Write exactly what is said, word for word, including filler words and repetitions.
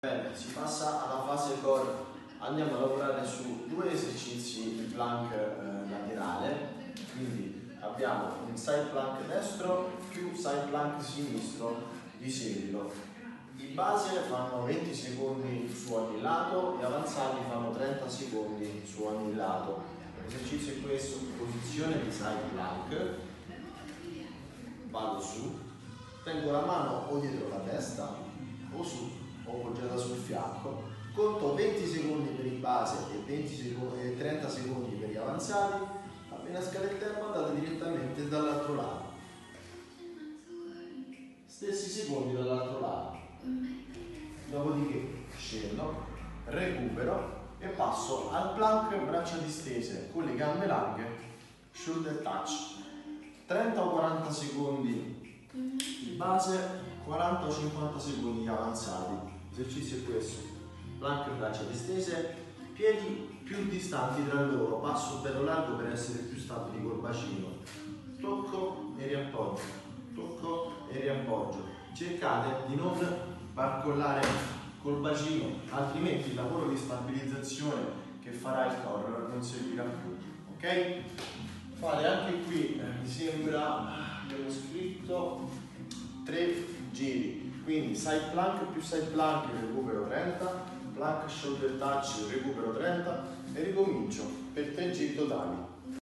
Bene, si passa alla fase core. Andiamo a lavorare su due esercizi di plank eh, laterale, quindi abbiamo un side plank destro più side plank sinistro di seguito. Di base fanno venti secondi su ogni lato e avanzati fanno trenta secondi su ogni lato. L'esercizio è questo: posizione di side plank, vado su, tengo la mano o dietro la testa o su o poggiata sul fianco, conto venti secondi per i base e, venti secondi, e trenta secondi per gli avanzati. Appena scade il tempo andate direttamente dall'altro lato, stessi secondi dall'altro lato, dopodiché scendo, recupero e passo al plank braccia distese con le gambe larghe, shoulder touch, trenta o quaranta secondi di base, quaranta o cinquanta secondi avanzati. L'esercizio è questo: plank braccia distese, piedi più distanti tra loro, passo bello largo per essere più stabili col bacino, tocco e riappoggio, tocco e riappoggio. Cercate di non barcollare col bacino, altrimenti il lavoro di stabilizzazione che farà il core non servirà più, ok? Fate anche qui, eh, mi sembra, abbiamo scritto tre giri, quindi side plank più side plank recupero trenta, plank shoulder touch recupero trenta e ricomincio per tre giri totali.